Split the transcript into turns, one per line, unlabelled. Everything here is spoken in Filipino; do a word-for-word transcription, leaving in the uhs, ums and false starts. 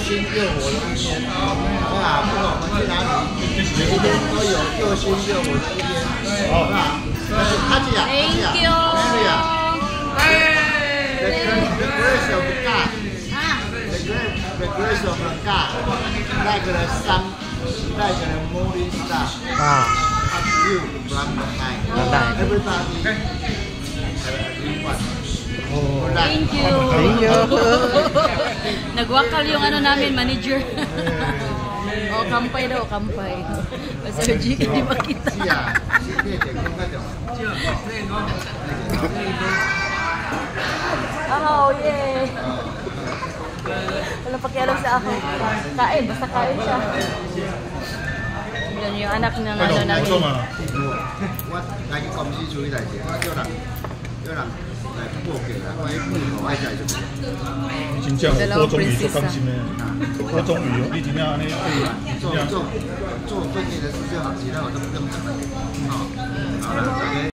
心又火的一天，好不好？不管我们去哪里，每一天都有又心又火的一天，好不好？阿姐啊，阿姐啊 ，Mary 啊，哎 ，The grace of God， the grace the grace of God， like the sun, like the morning star，
啊
up you from the night， everybody have a good one。
Thank you.
Thank you.
Nagwakal yung ano namin, manager. Oh, kampay daw, kampay. Sir G, hindi makita. Oh, yeah. Wala pakialam sa ako. Kain, basta kain siya. Yan yung anak ng ano namin.
What? Lagi komisi suwi lagi. Yo lang. Yo lang.
真正有各种语足甘心的，各种语哦，你真正安尼对，
做做做分内的事就好，其他我都不用讲了。好，好了，大家。